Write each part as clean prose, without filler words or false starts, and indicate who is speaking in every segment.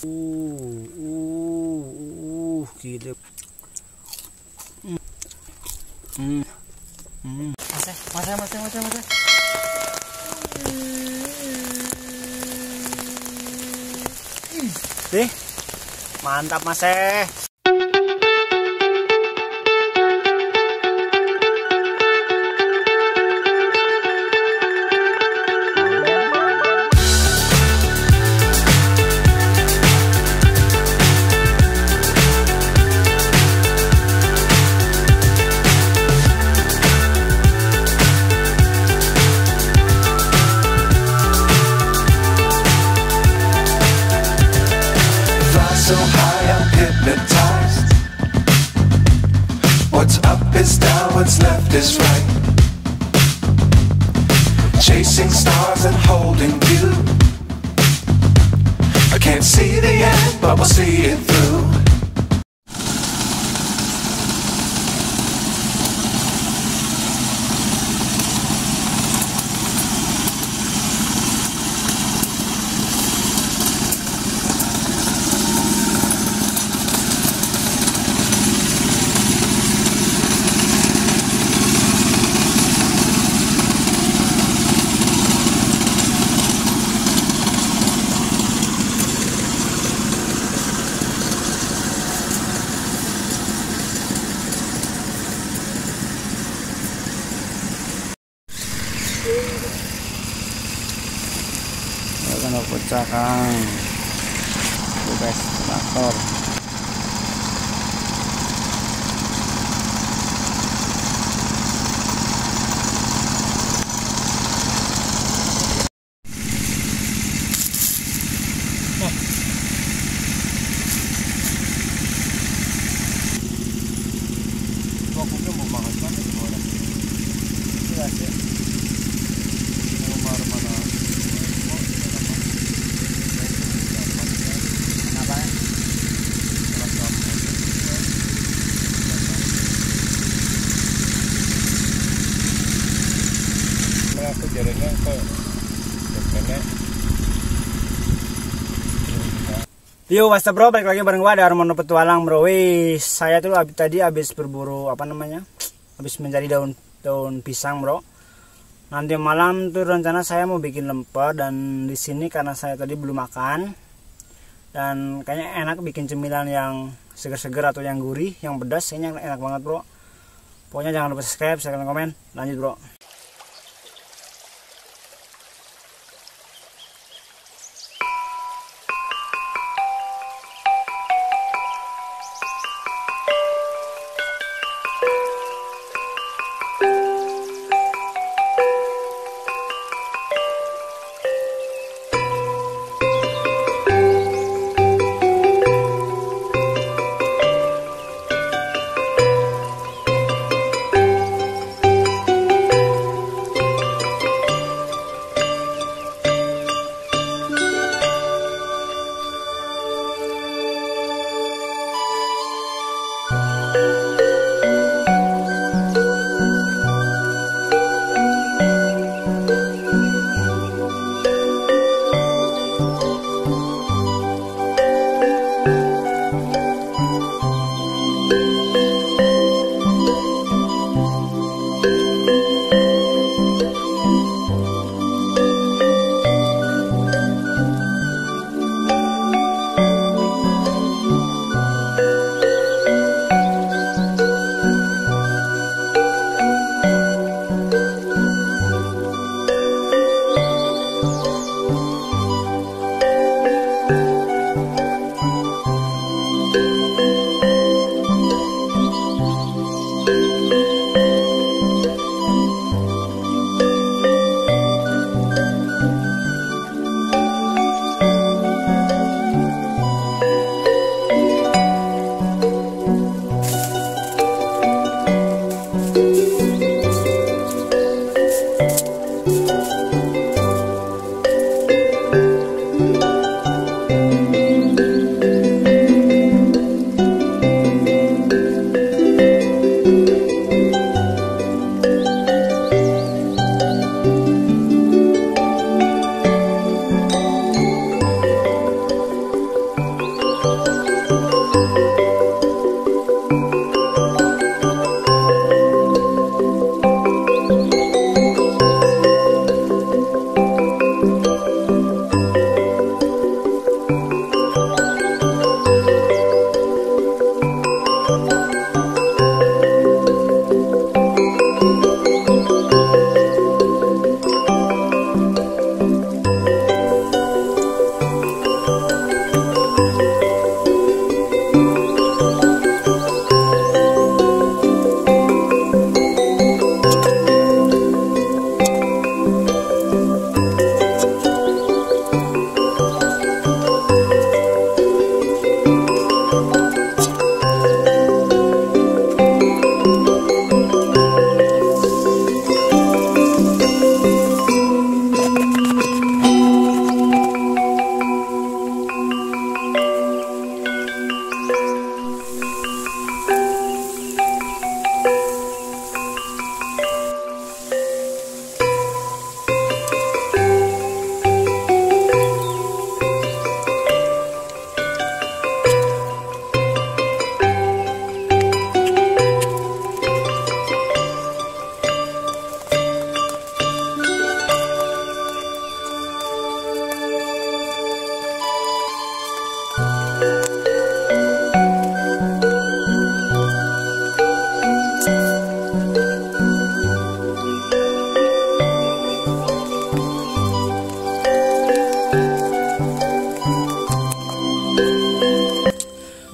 Speaker 1: Gila. Masa. Mantap Mas.
Speaker 2: So high I'm hypnotized. What's up is down, what's left is right. Chasing stars and holding you. I can't see the end, but we'll see it through.
Speaker 1: Akan pecahkan tugas traktor. Yo, what's up bro, balik lagi bareng gua ada Armono Petualang bro. Saya tuh tadi habis berburu habis mencari daun pisang bro. Nanti malam tuh rencana saya mau bikin lemper, dan di sini karena saya tadi belum makan dan kayaknya enak bikin cemilan yang seger-seger atau yang gurih, yang pedas, kayaknya enak banget bro. Pokoknya jangan lupa subscribe, share, dan komen. Lanjut bro.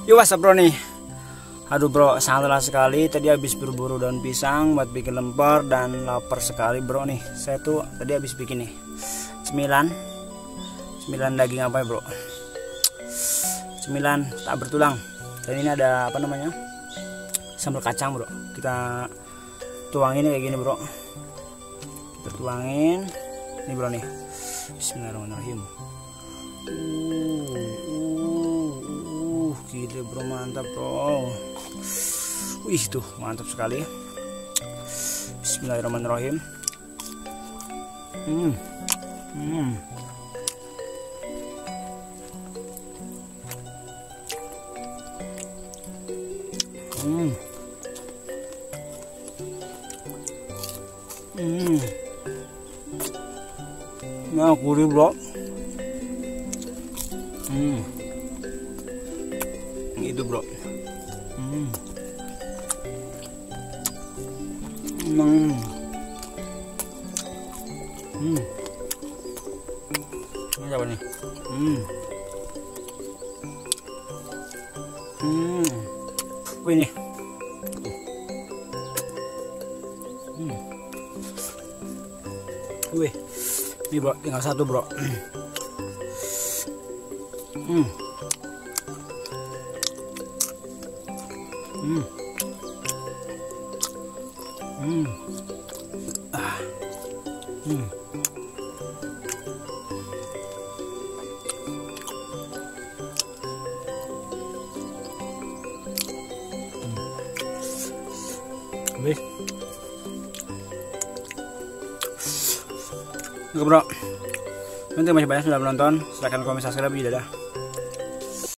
Speaker 1: Yo, what's up bro nih. Aduh bro, sangat lelah sekali. Tadi habis berburu daun pisang buat bikin lemper dan lapar sekali bro nih. Saya tuh tadi habis bikin nih cemilan daging apa ya bro? Cemilan tak bertulang. Dan ini ada apa namanya? Sambal kacang bro. Kita tuangin kayak gini bro. Kita tuangin. Ini bro nih. Bismillahirrahmanirrahim. Gila bro, mantap bro. Wih tuh mantap sekali. Bismillahirrahmanirrahim. Nah, gurih bro. Itu bro. Ini apa nih? Ini. Wih, ini bro, tinggal satu bro. Wih. Oke bro, terima kasih banyak sudah menonton. Silahkan komen, subscribe, dadah.